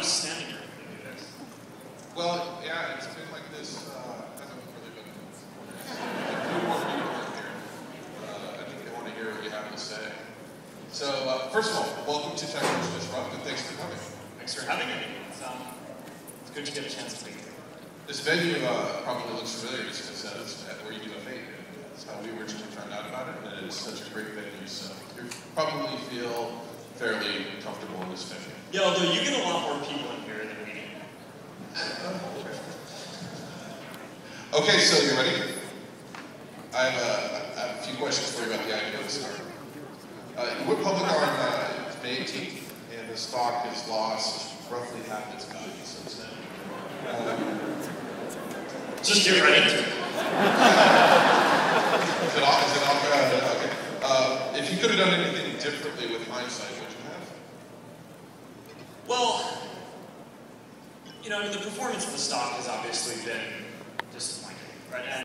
just standing here when we do this? Well, yeah, it's been like this, hasn't really been. A few more people in here. I think they want to hear what you have to say. So, first of all, welcome to Technology Disrupt, and thanks for coming. Thanks for having me. It's good to get a chance to be here. This venue probably looks familiar just because it's where you do a fate. That's how we originally found out about it, and it is such a great venue, so you probably feel fairly comfortable in this venue. Yeah, although you get a lot more people in here than we do. Okay, so you ready? I have a few questions for you about the IPO this morning. It went public on May 18th, and the stock has lost roughly half its value since then. Just get right into it. Is it off? Okay. If you could have done anything differently with hindsight, would you have? Well, you know, I mean, the performance of the stock has obviously been disappointing, right?